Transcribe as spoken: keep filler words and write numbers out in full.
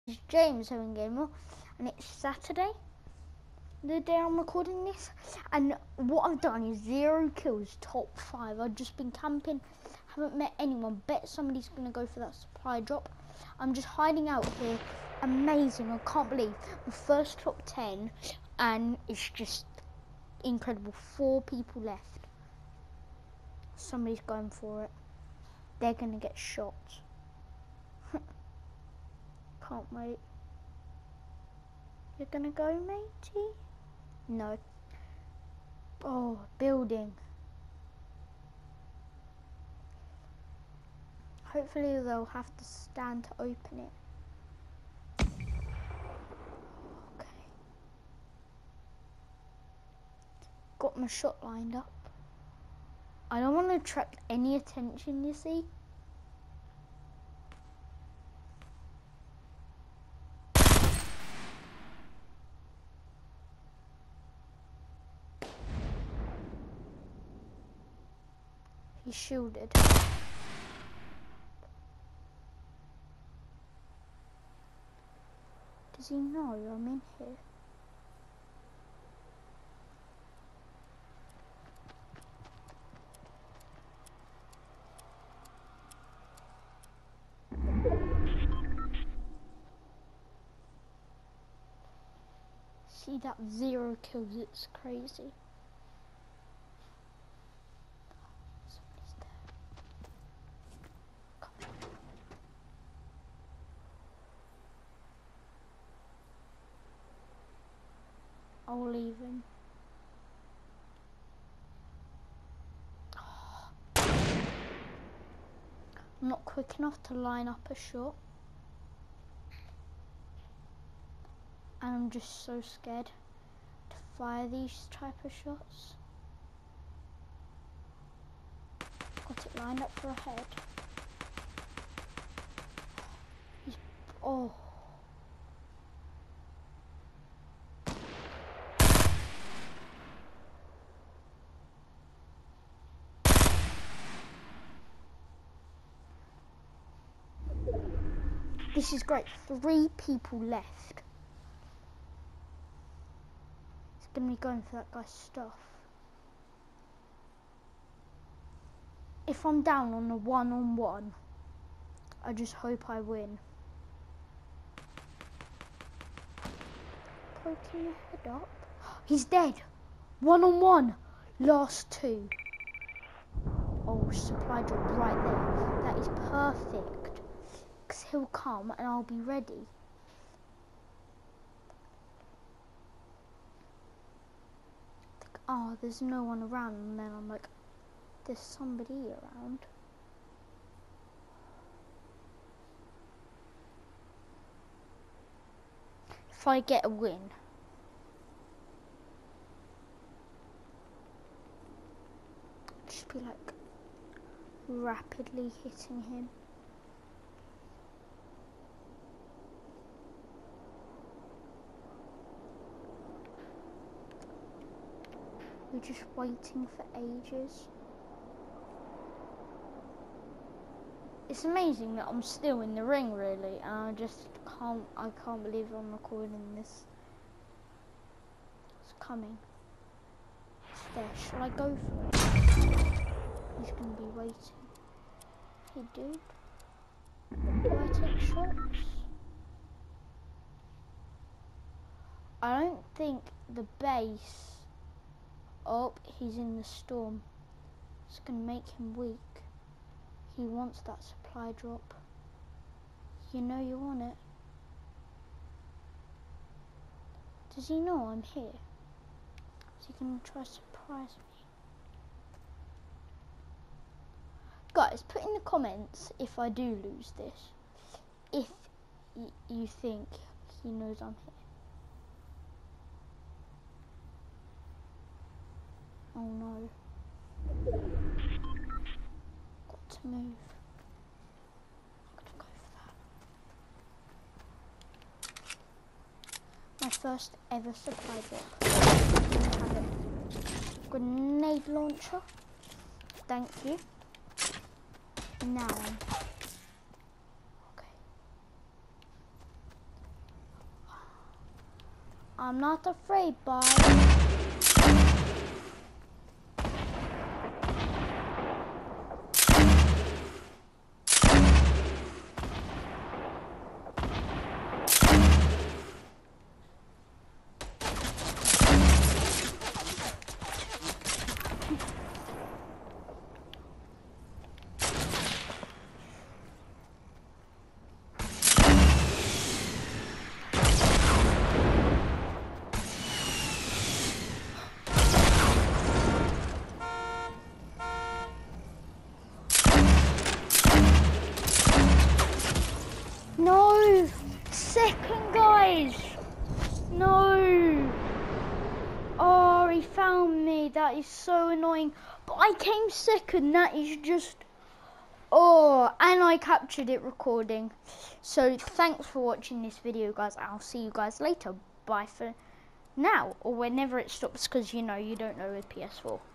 It's James Home Gamer, and it's Saturday, the day I'm recording this, and what I've done is zero kills, top five. I've just been camping, haven't met anyone. Bet somebody's going to go for that supply drop. I'm just hiding out here. Amazing, I can't believe the first top ten, and it's just incredible. Four people left. Somebody's going for it. They're going to get shot. Can't wait. You're gonna go, matey? No. Oh, building. Hopefully they'll have to stand to open it. Okay. Got my shot lined up. I don't want to attract any attention, you see. He's shielded. Does he know I'm in here? See that zero kills, it's crazy. I'll leave him. I'm not quick enough to line up a shot. And I'm just so scared to fire these type of shots. Got it lined up for a head. He's, oh. This is great. Three people left. He's going to be going for that guy's stuff. If I'm down on a one-on-one, I just hope I win. Poking your head up. He's dead. One-on-one. Last two. Oh, supply drop right there. That is perfect. He'll come and I'll be ready. Oh, there's no one around, and then I'm like, there's somebody around. If I get a win, just be like rapidly hitting him. We're just waiting for ages. It's amazing that I'm still in the ring, really, and I just can't, I can't believe I'm recording this. It's coming. It's there. Shall I go for it? He's going to be waiting. Hey, dude. Do I take shots? I don't think the base... Oh, he's in the storm. It's going to make him weak. He wants that supply drop. You know you want it. Does he know I'm here? Is he going to try to surprise me? Guys, put in the comments if I do lose this. If y you think he knows I'm here. Oh no. Got to move. I'm gonna go for that. My first ever supply drop. Grenade launcher. Thank you. Now. Okay. I'm not afraid, bye. No! Second, guys! No! Oh, he found me. That is so annoying. But I came second. That is just... Oh, and I captured it recording. So thanks for watching this video, guys. I'll see you guys later. Bye for now. Or whenever it stops, because, you know, you don't know with P S four.